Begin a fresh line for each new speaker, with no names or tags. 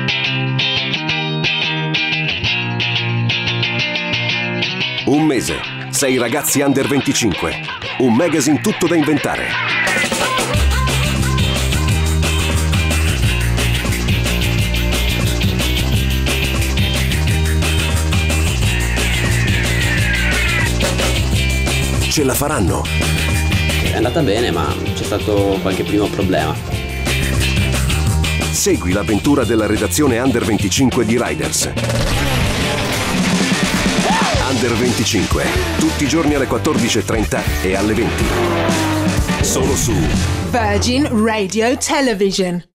Un mese, 6 ragazzi under 25. Un magazine tutto da inventare. Ce la faranno.
È andata bene, ma c'è stato qualche primo problema.
Segui l'avventura della redazione Under 25 di Riders. Under 25, tutti i giorni alle 14:30 e alle 20. Solo su
Virgin Radio Television.